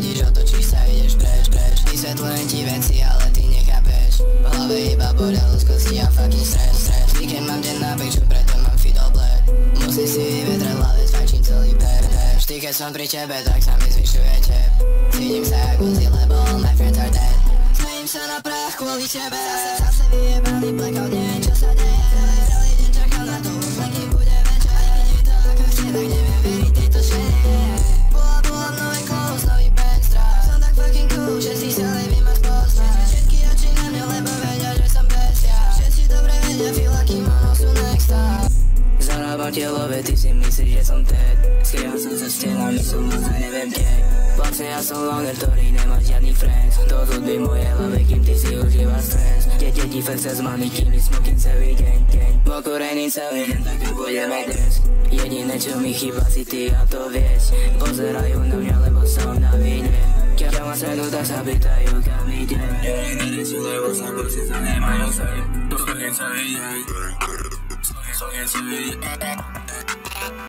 vidíš, otočíš sa, ideš preč. Vysvetľujem ti veci, ale ty nechápeš. V hlave iba bordel z kosti a fucking stres. Víkend mám deň na piču, preto mám fiddle black. Musím si vyvetrať hlavec, fajčím celý pep. Vždy keď som pri tebe, tak sa mi zvyšuje tep. Cítim sa jak Uzi, lebo all my friends are dead. Smejím sa na prach kvôli tebe. Zase vyjebaný blackout, neviem čo sa deje. Celý deň čakal na to, už len kým bude večer. Aj keď je to ako chce, tak neviem veriť tejto žene. Bola nové clothes, nový bandstrap. Som tak fucking cool, všetci sa levím ma spoznať. Všetky oči na mňa, lebo vedia, že som bestia. Všetci dobre vedia, feel aký mono sú next up. Zarábam telové, ty si myslíš, že som Ted. Skrývam sa za stenami, som a neviem kde. Vlastne ja som loner, ktorý nemá žiadny friends. To zudby moje hlave, kým ty si užíva stres. Deti flexe z mami, kým mi smoking celý deň. Pokorený celý deň, tak tu budeme dnes. Jediné čo mi chýba si ty a to vieš. Pozerajú na mňa, lebo som na vine. Keď ma svedú, tak sa pýtajú, kam ide. Jediné sú, lebo sa borci sa nemajú sej. To smoking celý deň. Smoking celý deň.